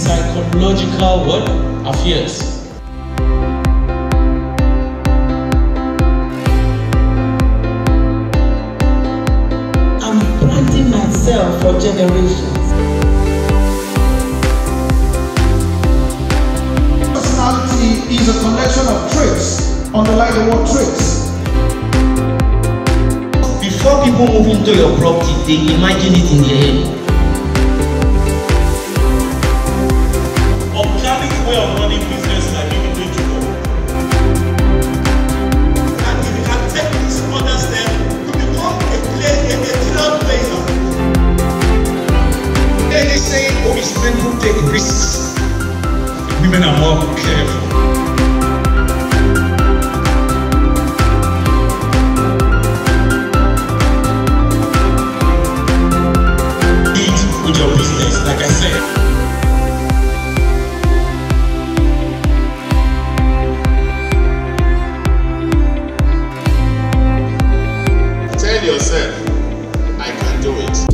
psychological what? Affairs. I'm planting myself for generations. Personality is a collection of traits. Underline the word traits. Before people move into your property, they imagine it in their head. Organic way of running business like you need to go. And if you can take this further step, you become a clear player. They say, oh, it's men who take risks. Women are more careful. With your business, like I said. Tell yourself, I can do it.